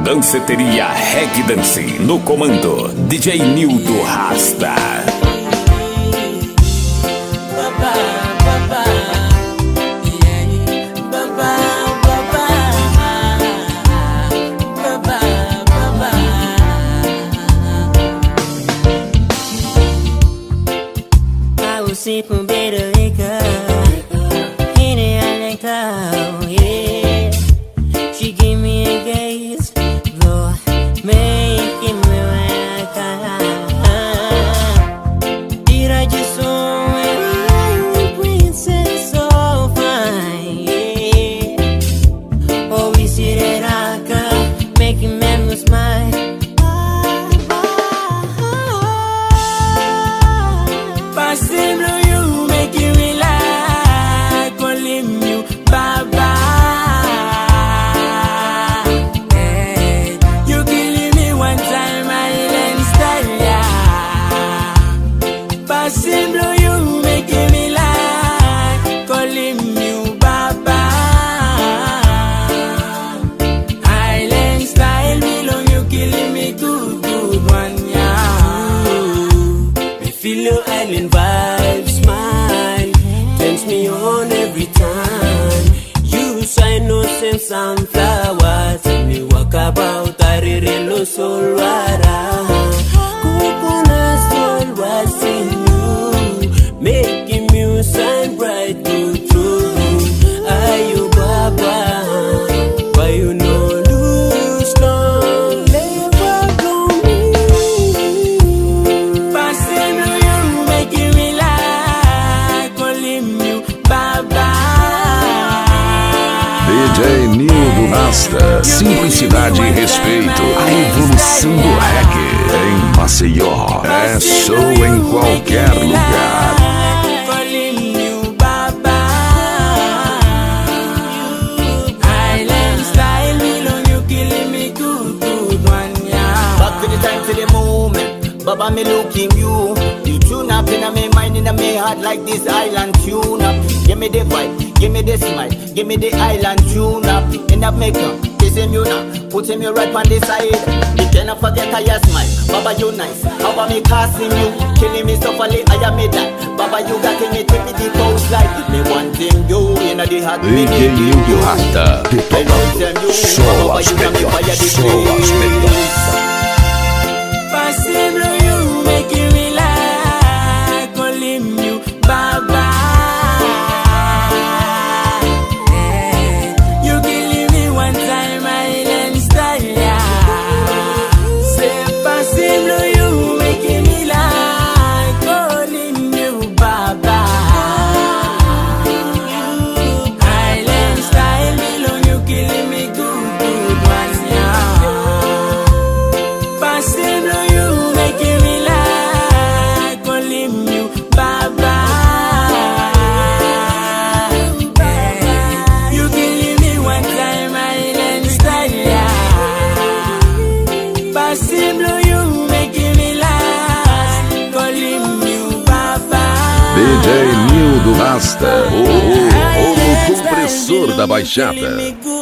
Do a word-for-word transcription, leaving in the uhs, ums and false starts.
Danceteria Reggae Dance no comando D J Nildo Rasta. Sip um bit of liquor, in it I like how, yeah. She give me a gaze, bro, making me like did I just saw a princess so fine, yeah. Oh, we see that I could making men smile. Feel your island vibe, smile, turns me on every time. You sign no same sunflowers, and me walk about a relo solwara. Coconut soul was in you, making me shine bright to true. Are you Baba? Why you no lose strong? Never go me. Passing D J Nildo Rasta, simplicidade e respeito, a evolução do reggae em Maceió, é show em qualquer lugar. Back to the time, to the moment, Baba, me looking you. You tune up in my mind, in my heart like this island tune up. Give me the vibe, give me the smile, give me the island tune up. In that makeup, this him you now, put him you right on the side. You cannot forget how you smile, Baba you nice. How about me casting you, killing me softly, I am me that. Baba you got me to me the coast like. Give me one thing you, in the heart, me need you. Nildo Rasta, de total, só as melhores, só as melhores. Passando you, making me like calling you Baba. You killing me one time, island style, yeah. Say passando you, making me like calling you Baba. Island style, Melo, you killing me good, good ones, yeah. Passando D J Nildo Rasta, o, o, o compressor da Baixada.